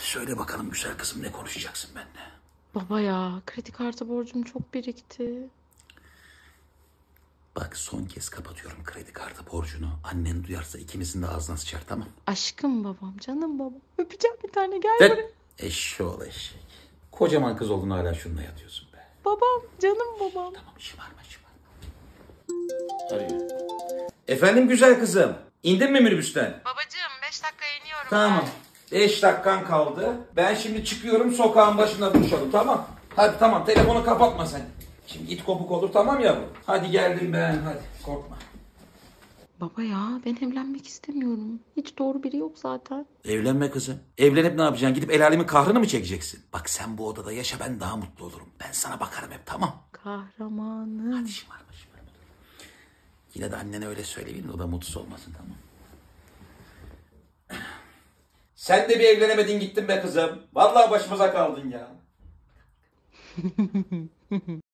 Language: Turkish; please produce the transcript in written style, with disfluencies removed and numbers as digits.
Söyle bakalım güzel kızım, ne konuşacaksın benimle? Baba ya, kredi kartı borcum çok birikti. Bak son kez kapatıyorum kredi kartı borcunu. Annen duyarsa ikimizin de ağzına sıçar, tamam? Aşkım babam, canım babam. Öpeceğim bir tane, gel Ver. buraya. Eşşoğlu eşek. Kocaman kız oldun hala şununla yatıyorsun be. Babam, canım babam. Tamam, şımarma. Arıyor. Efendim güzel kızım. İndin mi minibüsten? Babacığım 5 dakika iniyorum. Tamam. 5 dakikan kaldı. Ben şimdi çıkıyorum, sokağın başında buluşalım, tamam? Hadi tamam, telefonu kapatma sen. Şimdi it kopuk olur, tamam yavrum? Hadi geldim ben, hadi korkma. Baba ya, ben evlenmek istemiyorum. Hiç doğru biri yok zaten. Evlenme kızım. Evlenip ne yapacaksın? Gidip el alemin kahrını mı çekeceksin? Bak sen bu odada yaşa, ben daha mutlu olurum. Ben sana bakarım hep, tamam? Kahramanım. Hadi şımarma. Yine de annene öyle söyleyin, o da mutsuz olmasın, tamam? Sen de bir evlenemedin gittin be kızım. Vallahi başımıza kaldın ya.